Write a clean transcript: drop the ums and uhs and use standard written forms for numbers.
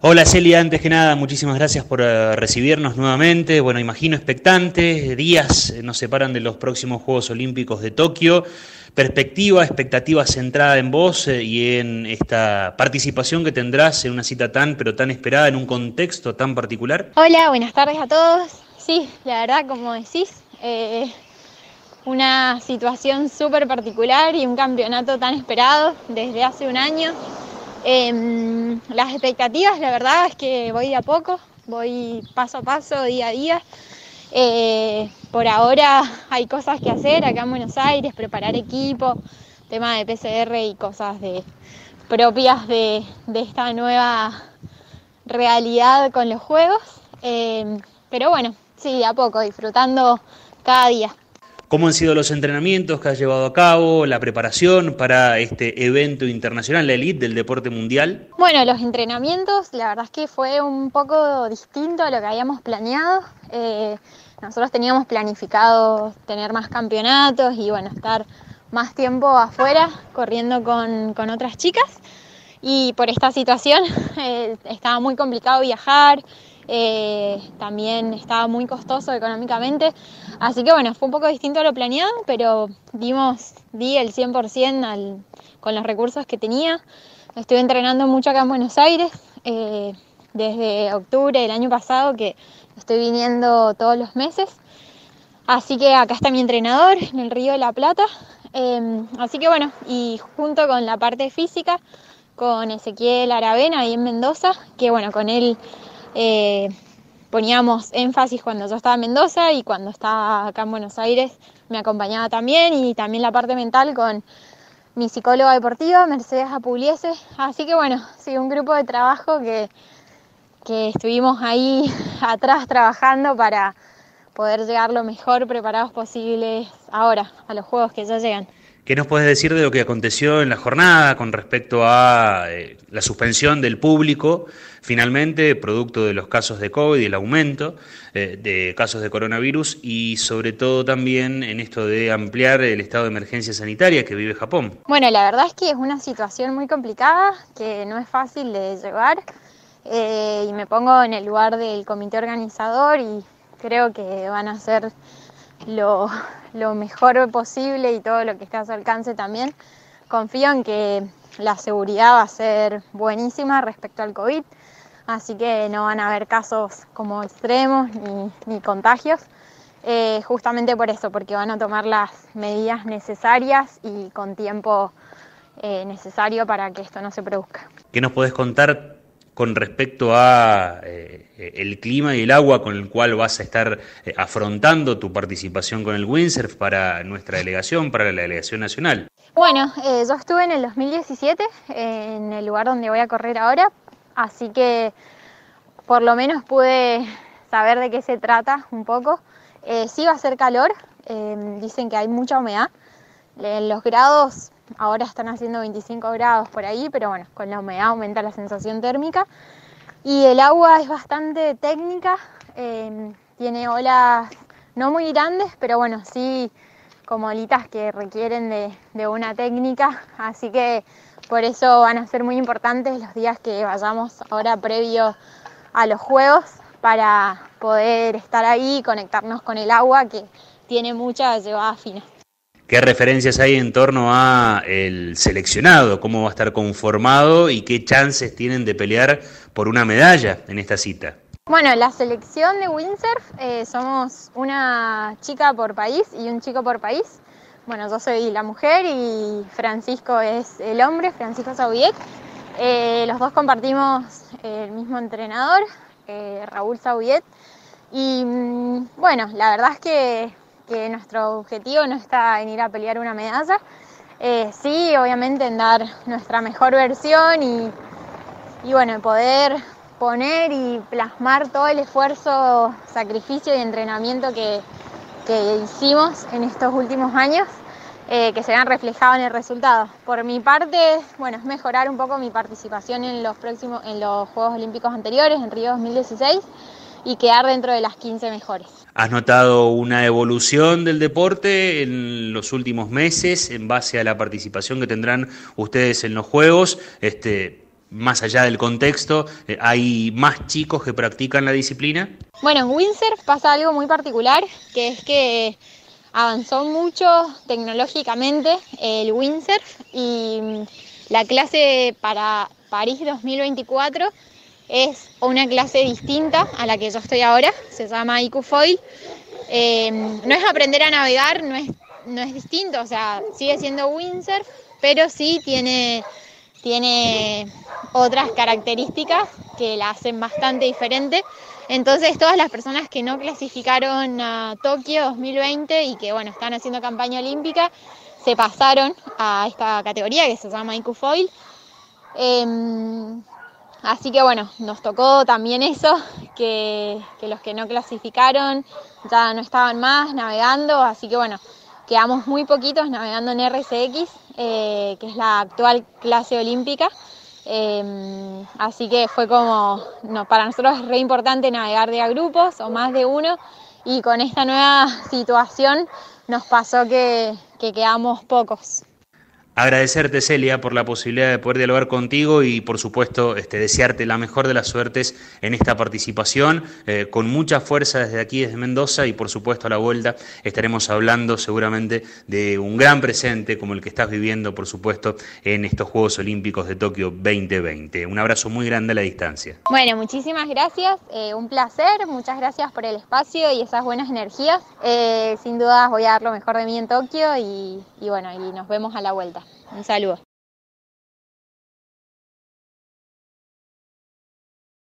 Hola Celia, antes que nada, muchísimas gracias por recibirnos nuevamente. Bueno, imagino expectantes, días nos separan de los próximos Juegos Olímpicos de Tokio. Perspectiva, expectativa centrada en vos y en esta participación que tendrás en una cita tan, pero tan esperada, en un contexto tan particular. Hola, buenas tardes a todos. Sí, la verdad, como decís, una situación súper particular y un campeonato tan esperado desde hace un año. Las expectativas, la verdad, es que voy de a poco, voy paso a paso, día a día. Por ahora hay cosas que hacer acá en Buenos Aires, preparar equipo, tema de PCR y cosas propias de esta nueva realidad con los juegos. Pero bueno, sí, de a poco, disfrutando cada día. ¿Cómo han sido los entrenamientos que has llevado a cabo, la preparación para este evento internacional, la elite del deporte mundial? Bueno, los entrenamientos, la verdad es que fue un poco distinto a lo que habíamos planeado. Nosotros teníamos planificado tener más campeonatos y bueno, estar más tiempo afuera corriendo con otras chicas. Y por esta situación estaba muy complicado viajar, también estaba muy costoso económicamente, así que bueno, fue un poco distinto a lo planeado, pero di el 100% con los recursos que tenía. Estuve entrenando mucho acá en Buenos Aires, desde octubre del año pasado que estoy viniendo todos los meses, así que acá está mi entrenador en el Río de la Plata, así que bueno, y junto con la parte física, con Ezequiel Aravena ahí en Mendoza, que bueno, con él poníamos énfasis cuando yo estaba en Mendoza y cuando estaba acá en Buenos Aires me acompañaba también, y también la parte mental con mi psicóloga deportiva, Mercedes Apugliese. Así que bueno, sí, un grupo de trabajo que estuvimos ahí atrás trabajando para poder llegar lo mejor preparados posibles ahora a los juegos que ya llegan. ¿Qué nos puedes decir de lo que aconteció en la jornada con respecto a la suspensión del público, finalmente, producto de los casos de COVID y el aumento de casos de coronavirus, y sobre todo también en esto de ampliar el estado de emergencia sanitaria que vive Japón? Bueno, la verdad es que es una situación muy complicada, que no es fácil de llevar, y me pongo en el lugar del comité organizador y creo que van a hacer lo mejor posible y todo lo que esté a su alcance también. Confío en que la seguridad va a ser buenísima respecto al COVID, así que no van a haber casos como extremos ni contagios, justamente por eso, porque van a tomar las medidas necesarias y con tiempo necesario para que esto no se produzca. ¿Qué nos podés contar con respecto a el clima y el agua con el cual vas a estar afrontando tu participación con el windsurf para nuestra delegación, para la delegación nacional? Bueno, yo estuve en el 2017 en el lugar donde voy a correr ahora, así que por lo menos pude saber de qué se trata un poco. Sí va a ser calor, dicen que hay mucha humedad, los grados ahora están haciendo 25 grados por ahí, pero bueno, con la humedad aumenta la sensación térmica. Y el agua es bastante técnica, tiene olas no muy grandes, pero bueno, sí como olitas que requieren de una técnica, así que por eso van a ser muy importantes los días que vayamos ahora previo a los Juegos, para poder estar ahí y conectarnos con el agua, que tiene mucha llevada fina. ¿Qué referencias hay en torno a el seleccionado? ¿Cómo va a estar conformado y qué chances tienen de pelear por una medalla en esta cita? Bueno, la selección de windsurf somos una chica por país y un chico por país. Bueno, yo soy la mujer y Francisco es el hombre, Francisco Saudiet. Los dos compartimos el mismo entrenador, Raúl Saudiet. Y bueno, la verdad es que nuestro objetivo no está en ir a pelear una medalla, sí, obviamente en dar nuestra mejor versión y bueno, poder poner y plasmar todo el esfuerzo, sacrificio y entrenamiento que hicimos en estos últimos años, que se vean reflejados en el resultado. Por mi parte, bueno, es mejorar un poco mi participación en los Juegos Olímpicos anteriores, en Río 2016, y quedar dentro de las 15 mejores. ¿Has notado una evolución del deporte en los últimos meses en base a la participación que tendrán ustedes en los Juegos? más allá del contexto, ¿hay más chicos que practican la disciplina? Bueno, en windsurf pasa algo muy particular, que es que avanzó mucho tecnológicamente el windsurf y la clase para París 2024 es una clase distinta a la que yo estoy ahora, se llama IQ Foil. No es aprender a navegar, no es distinto, o sea, sigue siendo windsurf, pero sí tiene otras características que la hacen bastante diferente. Entonces todas las personas que no clasificaron a Tokio 2020 y que bueno, están haciendo campaña olímpica, se pasaron a esta categoría que se llama IQ Foil. Así que bueno, nos tocó también eso, que los que no clasificaron ya no estaban más navegando, así que bueno, quedamos muy poquitos navegando en RSX, que es la actual clase olímpica. Así que fue como, para nosotros es re importante navegar de a grupos o más de uno, y con esta nueva situación nos pasó que quedamos pocos. Agradecerte, Celia, por la posibilidad de poder dialogar contigo y, por supuesto, desearte la mejor de las suertes en esta participación, con mucha fuerza desde aquí, desde Mendoza, y, por supuesto, a la vuelta estaremos hablando seguramente de un gran presente como el que estás viviendo, por supuesto, en estos Juegos Olímpicos de Tokio 2020. Un abrazo muy grande a la distancia. Bueno, muchísimas gracias, un placer, muchas gracias por el espacio y esas buenas energías. Sin duda voy a dar lo mejor de mí en Tokio y bueno, y nos vemos a la vuelta. Un saludo.